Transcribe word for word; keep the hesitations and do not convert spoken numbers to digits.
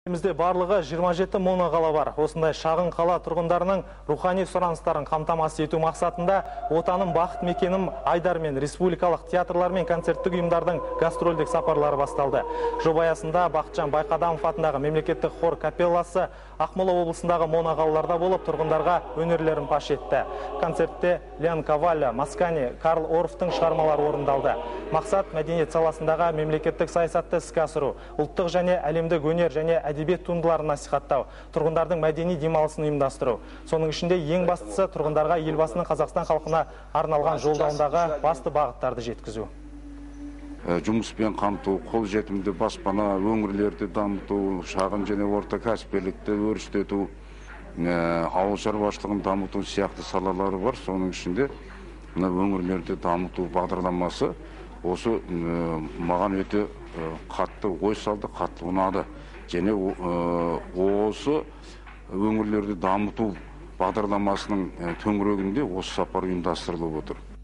Елімізде барлығы жиырма жеті моноқала бар. Осындай шағын қала тұрғындарының рухани сұраныстарын қамтамасыз ету мақсатында отаным бақыт мекенім Айдар мен республикалық театрлар мен концерттік ұйымдардың гастрольдік сапарлары басталды. Жоба аясында Бақытжан Байқадамов атындағы мемлекеттік хор капелласы Ақмола облысындағы моноқалаларда болып тұрғындарға өнерлерін паш етті. Концертте Леон Коваль, Маскани, Карл Орфтың шығармалары орындалды. Мақсат мәдениет саласындағы мемлекеттік саясатты іске асыру, ұлттық және әлемдік өнер және әдебиет туындыларын насихаттау, тұрғындардың мәдени демалысын ұйымдастыру. Соның ішінде ең бастысы тұрғындарға елбасының Қазақстан халқына арналған жолдауындағы басты бағыттарды жеткізу. Жұмыспен қамту, қолжетімді баспана, өңірлерді дамыту, шағын және орта кәсіпкерлікті өрістету, ауыл шаруашылығын дамыту сияқты салалары бар. Соның ішінде өңірлерді дамыту бағдарламасы осы маған өте қатты ой салды, қатты ұнады. Және осы өңірлерді дамыту бағдарламасының төңірегінде осы сапар ұйымдастырылып отыр.